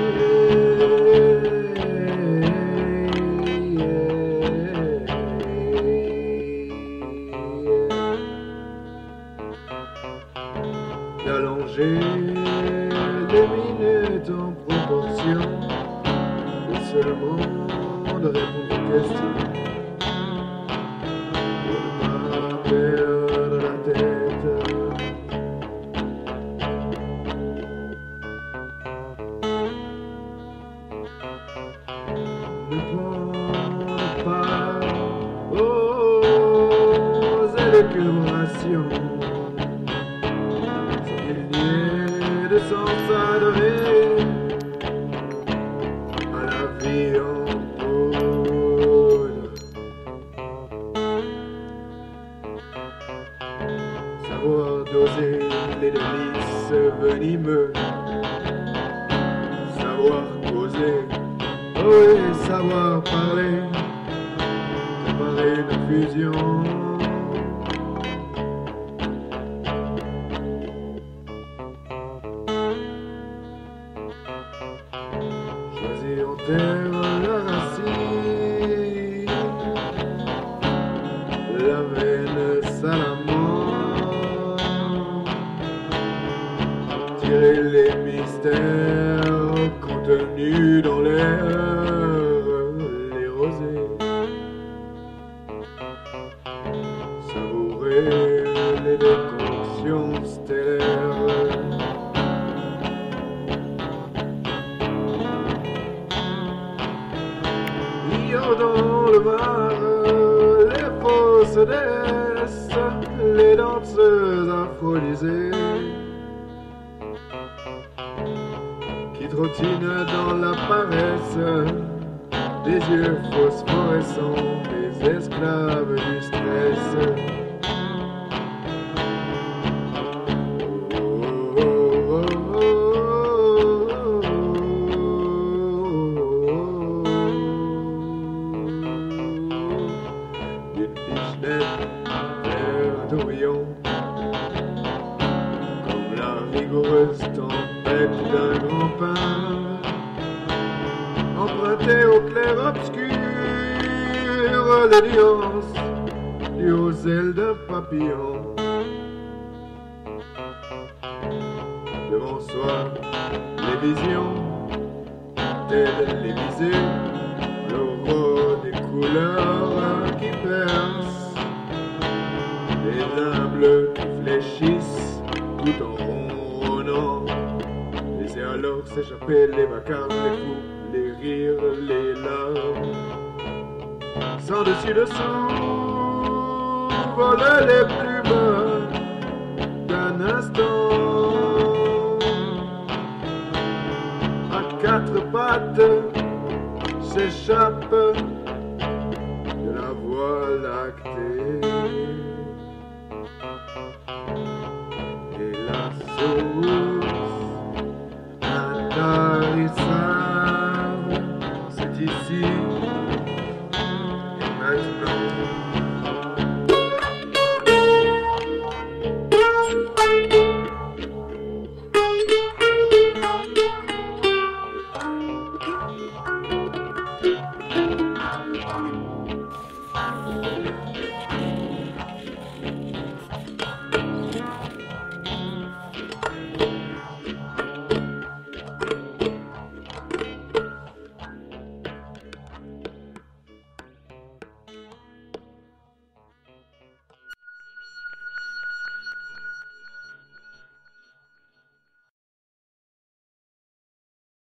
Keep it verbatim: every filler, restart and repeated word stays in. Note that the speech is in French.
D'allonger les minutes en proportion, et seulement de répondre aux questions, pour ne pas perdre la tête. Ne prends pas aux élucubrations, de sens adoré à la vie en poudre. Savoir doser les délices venimeux, savoir causer, oh et savoir parler, préparer une fusion. Choisir en terre la racine, la veine salamande, tirer les mystères contenus dans l'air, les rosés, savourer les décoctions stellaires. Dans le mar, les fausses déesses, les danseuses aphrodisées, qui trottinent dans la paresse, des yeux phosphorescents, des esclaves du stress. Vers d'Orion, comme la rigoureuse tempête d'un grand pain, emprunté au clair-obscur les nuances du aux ailes d'un papillon. Devant soi, les visions, telles les visées, l'aurore des couleurs qui percent, les limbes bleus qui fléchissent tout en ronronnant. Laissez alors s'échapper les vacarmes, les fous, les rires, les larmes. Sans dessus dessous, volent les plus bas d'un instant. À quatre pattes s'échappe